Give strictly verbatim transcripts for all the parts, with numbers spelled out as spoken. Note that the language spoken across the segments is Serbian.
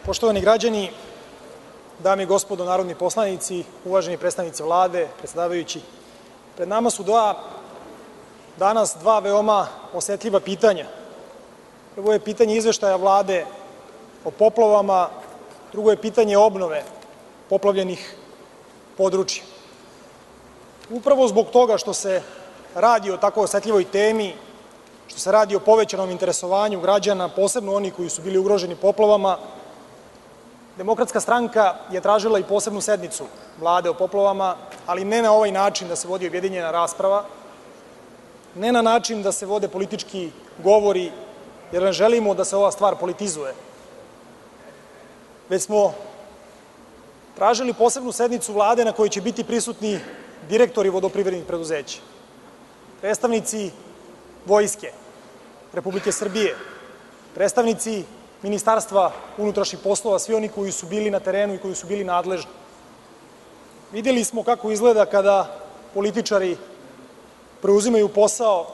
Poštovani građani, dame i gospodo narodni poslanici, uvaženi predstavnici Vlade, predsedavajući, pred nama su danas dva veoma osetljiva pitanja. Prvo je pitanje izveštaja Vlade o poplavama, drugo je pitanje obnove poplavljenih područja. Upravo zbog toga što se radi o tako osetljivoj temi, što se radi o povećanom interesovanju građana, posebno onih koji su bili ugroženi poplavama, Demokratska stranka je tražila i posebnu sednicu Vlade o poplavama, ali ne na ovaj način da se vodi objedinjena rasprava, ne na način da se vode politički govori, jer ne želimo da se ova stvar politizuje, već smo tražili posebnu sednicu Vlade na kojoj će biti prisutni direktori vodoprivrednih preduzeća, predstavnici Vojske Republike Srbije, predstavnici Ministarstva unutrašnjih poslova, svi oni koji su bili na terenu i koji su bili nadležni. Videli smo kako izgleda kada političari preuzimaju posao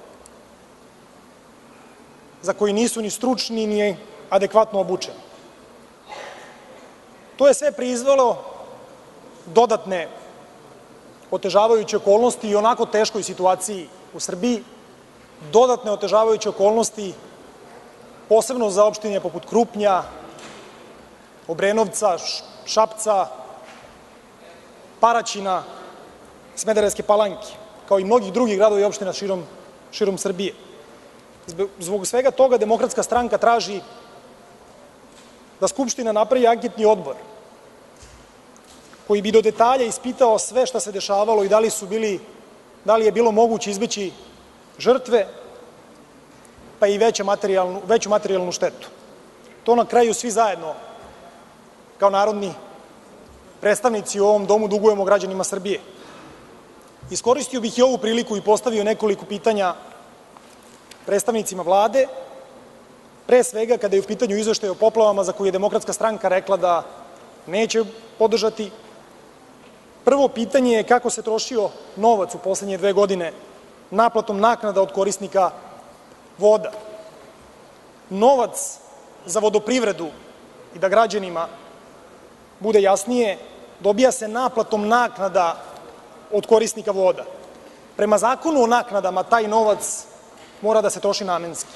za koji nisu ni stručni ni adekvatno obučeni. To je sve proizvelo dodatne otežavajuće okolnosti i onako teškoj situaciji u Srbiji, dodatne otežavajuće okolnosti posebno za opštine poput Krupnja, Obrenovca, Šapca, Paraćina, Smederevske Palanke, kao i mnogih drugih gradova i opština širom Srbije. Zbog svega toga Demokratska stranka traži da Skupština napravi anketni odbor koji bi do detalja ispitao sve šta se dešavalo i da li je bilo moguće izbeći žrtve, pa i veću materijalnu štetu. To na kraju svi zajedno, kao narodni predstavnici u ovom domu, dugujemo građanima Srbije. Iskoristio bih i ovu priliku i postavio nekoliko pitanja predstavnicima Vlade, pre svega kada je u pitanju izveštaj o poplavama za koji je Demokratska stranka rekla da neće podržati. Prvo pitanje je kako se trošio novac u poslednje dve godine naplatom naknada od korisnika voda. Novac za vodoprivredu, i da građanima bude jasnije, dobija se naplatom naknada od korisnika voda. Prema Zakonu o naknadama taj novac mora da se troši namenski.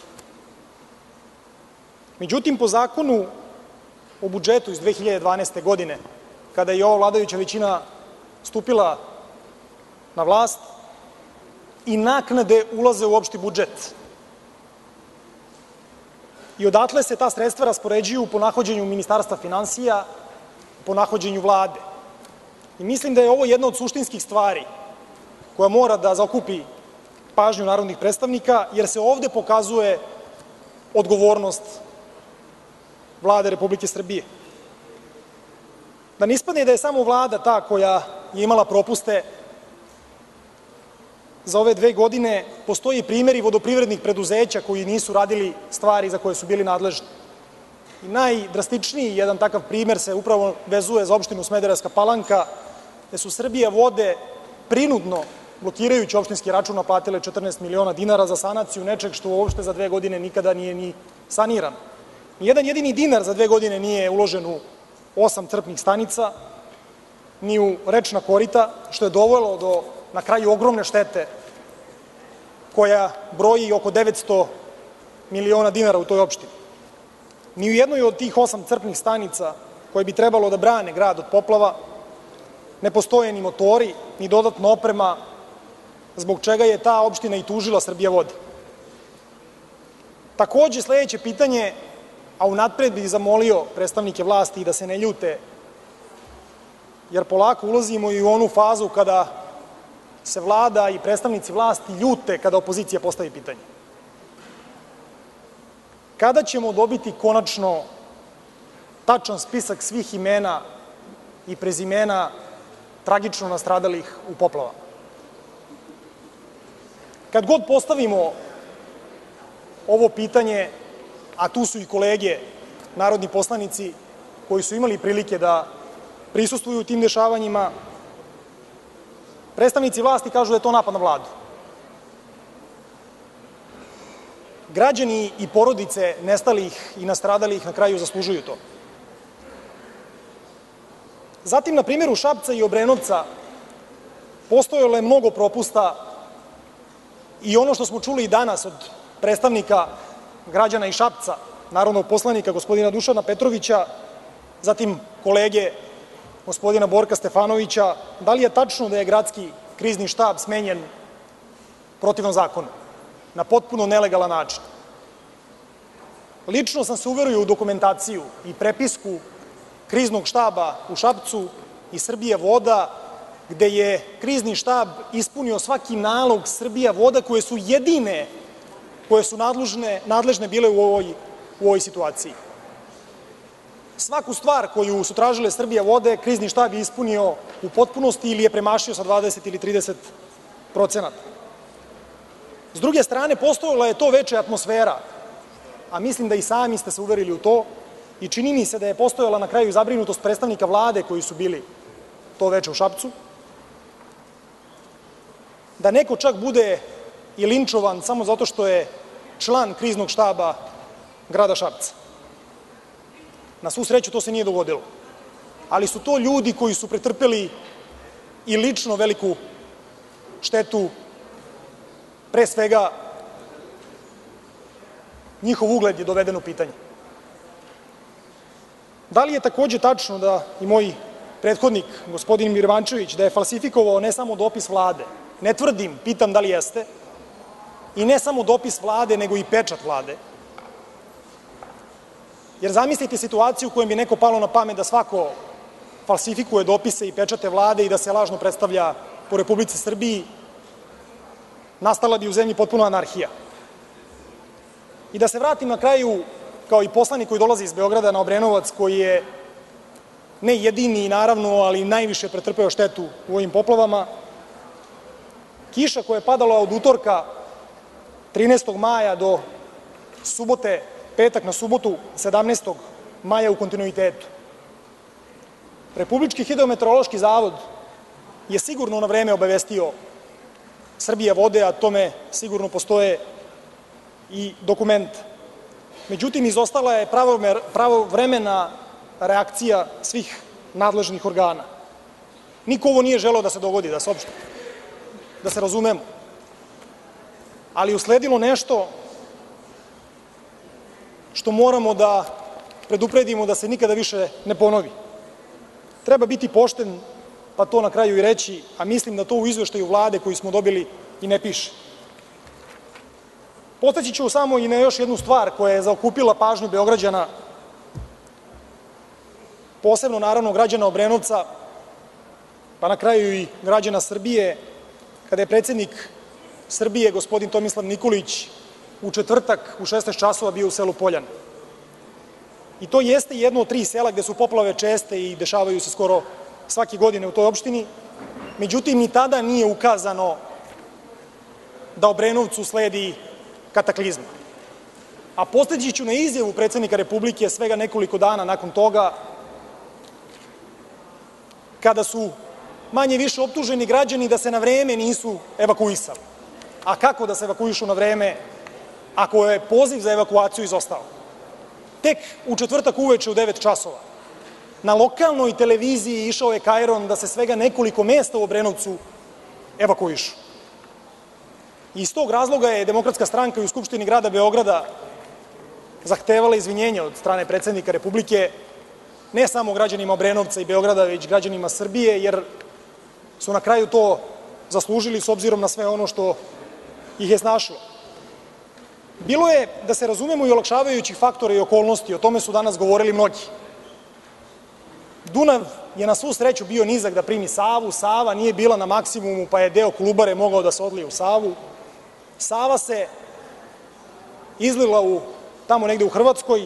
Međutim, po Zakonu o budžetu iz dve hiljade dvanaeste. godine, kada je ova vladajuća većina stupila na vlast, i naknade ulaze u opšti budžet i odatle se ta sredstva raspoređuju po nahođenju Ministarstva finansija, po nahođenju Vlade. Mislim da je ovo jedna od suštinskih stvari koja mora da zaokupi pažnju narodnih predstavnika, jer se ovde pokazuje odgovornost Vlade Republike Srbije. Da ne ispadne da je samo Vlada ta koja je imala propuste, za ove dve godine postoje primeri vodoprivrednih preduzeća koji nisu radili stvari za koje su bili nadležni. Najdrastičniji jedan takav primer se upravo vezuje za opštinu Smederevska Palanka, gde su Srbijavode prinudno, blokirajući opštinski račun, naplatile četrnaest miliona dinara za sanaciju nečeg što uopšte za dve godine nikada nije ni sanirano. Nijedan jedini dinar za dve godine nije uložen u osam crpnih stanica, ni u rečna korita, što je dovelo do na kraju ogromne štete koja broji oko devetsto miliona dinara u toj opštini. Ni u jednoj od tih osam crpnih stanica koje bi trebalo da brane grad od poplava ne postoje ni motori, ni dodatna oprema, zbog čega je ta opština i tužila Srbijavode. Takođe, sledeće pitanje, a unapred bih zamolio predstavnike vlasti da se ne ljute, jer polako ulazimo i u onu fazu kada se Vlada i predstavnici vlasti ljute kada opozicija postavi pitanje. Kada ćemo dobiti konačno tačan spisak svih imena i prezimena tragično nastradalih u poplavama? Kad god postavimo ovo pitanje, a tu su i kolege narodni poslanici koji su imali prilike da prisustvuju tim dešavanjima, predstavnici vlasti kažu da je to napad na Vladu. Građani i porodice nestalih i nastradalih na kraju zaslužuju to. Zatim, na primeru Šapca i Obrenovca postojalo je mnogo propusta i ono što smo čuli i danas od predstavnika građana iz Šapca, narodnog poslanika gospodina Dušana Petrovića, zatim kolege gospodina Borka Stefanovića, da li je tačno da je gradski krizni štab smenjen protivno zakonu, na potpuno nelegalan način? Lično sam se uverio u dokumentaciju i prepisku kriznog štaba u Šapcu i „Srbijavoda“, gde je krizni štab ispunio svaki nalog „Srbijavoda“, koje su jedine koje su nadležne bile u ovoj situaciji. Svaku stvar koju su tražile „Srbijavode“, krizni štab je ispunio u potpunosti ili je premašio sa dvadeset ili trideset procenata. S druge strane, postojala je to veća atmosfera, a mislim da i sami ste se uverili u to, i čini mi se da je postojala na kraju zabrinutost predstavnika Vlade koji su bili to veče u Šapcu, da neko čak bude i linčovan samo zato što je član kriznog štaba grada Šapca. Na svu sreću, to se nije dogodilo, ali su to ljudi koji su pretrpeli i lično veliku štetu, pre svega njihov ugled je doveden u pitanje. Da li je takođe tačno da i moj prethodnik, gospodin Mirvančević, da je falsifikovao ne samo dopis Vlade, ne tvrdim, pitam da li jeste, i ne samo dopis Vlade, nego i pečat Vlade? Jer zamislite situaciju u kojoj bi neko palo na pamet da svako falsifikuje dopise i pečate Vlade i da se lažno predstavlja po Republici Srbiji, nastala bi u zemlji potpuna anarhija. I da se vratim na kraju, kao i poslanik koji dolazi iz Beograda na Obrenovac, koji je ne jedini, naravno, ali najviše pretrpeo štetu u ovim poplavama, kiša koja je padala od utorka trinaestog maja do subote, petak na subotu sedamnaestog maja u kontinuitetu. Republički hidrometeorološki zavod je sigurno na vreme obavestio „Srbijavode“, a tome sigurno postoje i dokumenti. Međutim, izostala je pravovremena reakcija svih nadležnih organa. Niko ovo nije želeo da se dogodi, da se opšte, da se razumemo, ali usledilo nešto što moramo da predupredimo da se nikada više ne ponovi. Treba biti pošten, pa to na kraju i reći, a mislim da to u izveštaju Vlade koji smo dobili i ne piše. Podseći ću samo i na još jednu stvar koja je zaokupila pažnju Beograđana, posebno naravno građana Obrenovca, pa na kraju i građana Srbije, kada je predsednik Srbije, gospodin Tomislav Nikolić, u četvrtak u šesnaest časova bio u selu Poljane. I to jeste jedno od tri sela gde su poplave česte i dešavaju se skoro svake godine u toj opštini. Međutim, ni tada nije ukazano da Obrenovcu sledi kataklizma. A posteći ću na izjavu predsednika Republike svega nekoliko dana nakon toga, kada su manje više optuženi građani da se na vreme nisu evakuisali. A kako da se evakuišu na vreme ako je poziv za evakuaciju izostao? Tek u četvrtak uveče u devet časova na lokalnoj televiziji išao je kajron da se svega nekoliko mesta u Obrenovcu evakuišu. Iz tog razloga je Demokratska stranka u Skupštini grada Beograda zahtevala izvinjenje od strane predsednika Republike, ne samo građanima Obrenovca i Beograda, već građanima Srbije, jer su na kraju to zaslužili s obzirom na sve ono što ih je snašlo. Bilo je, da se razumemo, i olakšavajućih faktora i okolnosti, o tome su danas govorili mnogi. Dunav je na svu sreću bio nizak da primi Savu, Sava nije bila na maksimumu, pa je deo Kolubare mogao da se odlije u Savu. Sava se izlila u, tamo negde u Hrvatskoj.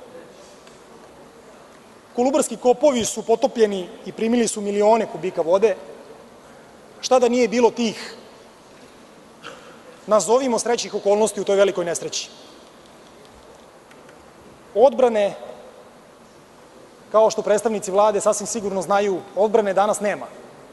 Kolubarski kopovi su potopljeni i primili su milione kubika vode. Šta da nije bilo tih, nazovimo, srećnih okolnosti u toj velikoj nesreći? Odbrane, kao što predstavnici Vlade sasvim sigurno znaju, odbrane danas nema.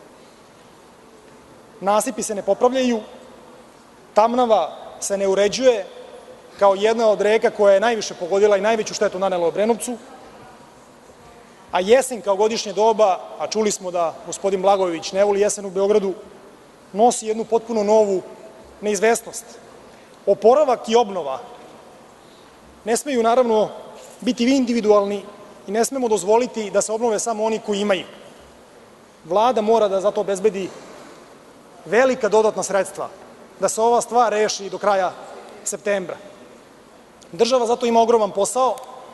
Nasipi se ne popravljaju, Tamnava se ne uređuje kao jedna od reka koja je najviše pogodila i najveću štetu nanela Obrenovcu. a jesen kao godišnje doba, a čuli smo da gospodin Blagojević ne voli jesen u Beogradu, nosi jednu potpuno novu neizvesnost. Oporavak i obnova ne smeju, naravno, biti individualni i ne smemo dozvoliti da se obnove samo oni koji imaju. Vlada mora da za to obezbedi velika dodatna sredstva, da se ova stvar reši do kraja septembra. Država zato ima ogroman posao.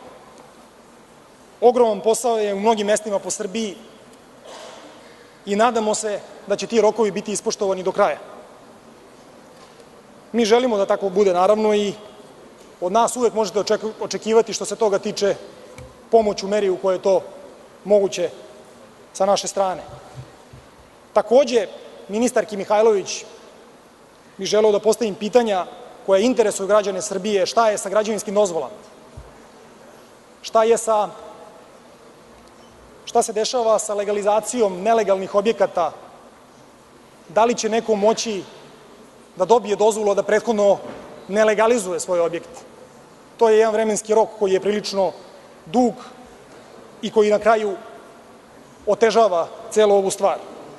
Ogroman posao je u mnogim mestima po Srbiji i nadamo se da će ti rokovi biti ispoštovani do kraja. Mi želimo da tako bude, naravno, i od nas uvek možete očekivati, što se toga tiče, pomoć u meri u kojoj je to moguće sa naše strane. Takođe, ministarki Mihajlović bih želeo da postavim pitanja koja interesuju građane Srbije. Šta je sa građevinskim dozvolama? Šta je sa, šta se dešava sa legalizacijom nelegalnih objekata? Da li će neko moći da dobije dozvolu, a da prethodno ne legalizuje svoj objekat? To je jedan vremenski rok koji je prilično dug i koji na kraju otežava celu ovu stvar.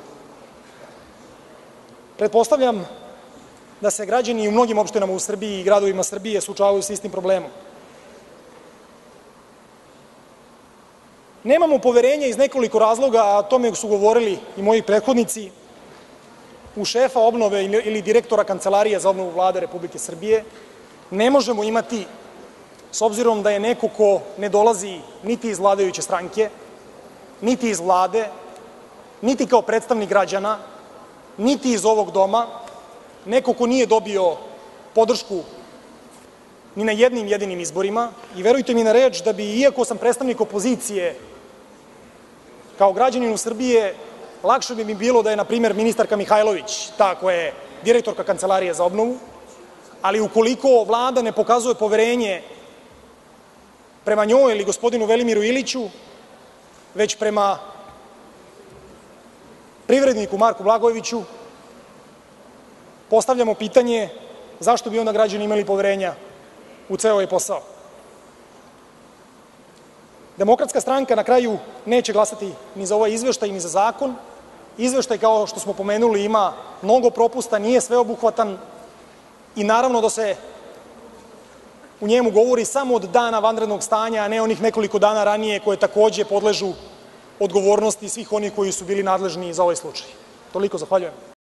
Pretpostavljam da se građani u mnogim opštinama u Srbiji i gradovima Srbije suočavaju sa istim problemom. Nemamo poverenja iz nekoliko razloga, a o tome su govorili i moji prethodnici, u šefa obnove ili direktora Kancelarije za obnovu Vlade Republike Srbije. Ne možemo imati, s obzirom da je neko ko ne dolazi niti iz vladajuće stranke, niti iz Vlade, niti kao predstavnik građana, niti iz ovog doma, neko ko nije dobio podršku ni na jednim jedinim izborima, i verujte mi na reč da bi, iako sam predstavnik opozicije, kao građaninu Srbije, lakše bi mi bilo da je, na primer, ministarka Mihajlović ta koja je direktorka Kancelarije za obnovu, ali ukoliko Vlada ne pokazuje poverenje prema njoj ili gospodinu Velimiru Iliću, već prema privredniku Marku Blagojeviću, postavljamo pitanje zašto bi onda građani imali poverenja u ceo ovaj posao. Demokratska stranka na kraju neće glasati ni za ovaj izveštaj, ni za zakon. Izveštaj, kao što smo pomenuli, ima mnogo propusta, nije sveobuhvatan i naravno da se u njemu govori samo od dana vanrednog stanja, a ne onih nekoliko dana ranije koje takođe podležu odgovornosti svih onih koji su bili nadležni za ovaj slučaj. Toliko, zahvaljujem.